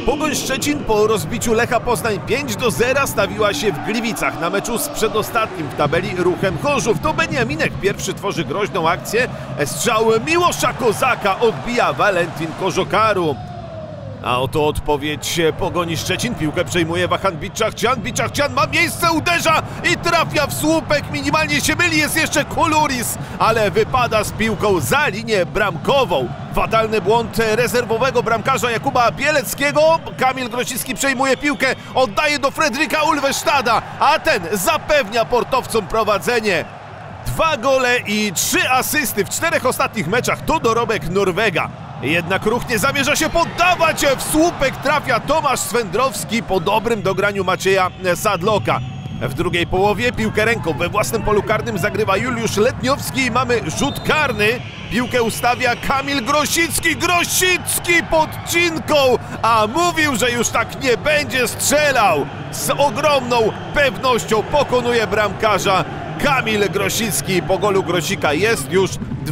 Pogoń Szczecin po rozbiciu Lecha Poznań 5-0 stawiła się w Gliwicach na meczu z przedostatnim w tabeli Ruchem Chorzów. To Beniaminek pierwszy tworzy groźną akcję. Strzał Miłosza Kozaka odbija Walentin Kożokaru. A oto odpowiedź Pogoni Szczecin. Piłkę przejmuje Wahan Biczachcian. Biczachcian ma miejsce, uderza i trafia w słupek. Minimalnie się myli, jest jeszcze Kuluris, ale wypada z piłką za linię bramkową. Fatalny błąd rezerwowego bramkarza Jakuba Bieleckiego. Kamil Grosicki przejmuje piłkę, oddaje do Fredryka Ulvestada, a ten zapewnia portowcom prowadzenie. 2 gole i 3 asysty w 4 ostatnich meczach to dorobek Norwega. Jednak Ruch nie zamierza się poddawać. W słupek trafia Tomasz Swędrowski po dobrym dograniu Macieja Sadloka. W drugiej połowie piłkę ręką we własnym polu karnym zagrywa Juliusz Letniowski i mamy rzut karny. Piłkę ustawia Kamil Grosicki. Grosicki podcinką, a mówił, że już tak nie będzie strzelał. Z ogromną pewnością pokonuje bramkarza. Kamil Grosicki. Po golu Grosika jest już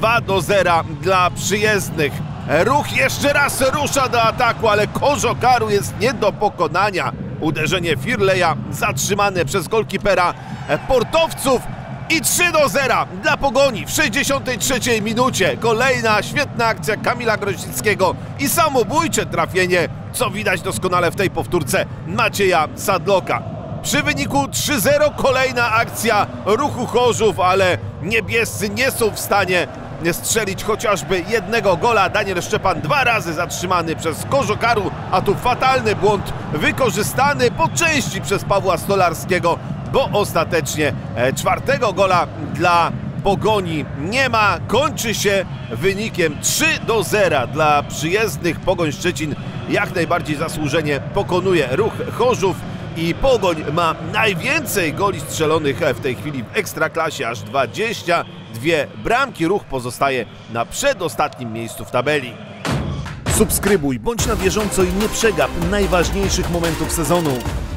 2-0 dla przyjezdnych. Ruch jeszcze raz rusza do ataku, ale Kożokaru jest nie do pokonania. Uderzenie Firleja zatrzymane przez golkipera portowców i 3-0 dla Pogoni w 63 minucie. Kolejna świetna akcja Kamila Grosickiego i samobójcze trafienie, co widać doskonale w tej powtórce Macieja Sadloka. Przy wyniku 3-0 kolejna akcja Ruchu Chorzów, ale niebiescy nie są w stanie strzelić chociażby jednego gola. Daniel Szczepan 2 razy zatrzymany przez Kożokaru, a tu fatalny błąd wykorzystany po części przez Pawła Stolarskiego, bo ostatecznie 4. gola dla Pogoni nie ma. Kończy się wynikiem 3-0 dla przyjezdnych. Pogoń Szczecin jak najbardziej zasłużenie pokonuje Ruch Chorzów i Pogoń ma najwięcej goli strzelonych w tej chwili w Ekstraklasie, aż 22 bramki. Ruch pozostaje na przedostatnim miejscu w tabeli. Subskrybuj, bądź na bieżąco i nie przegap najważniejszych momentów sezonu.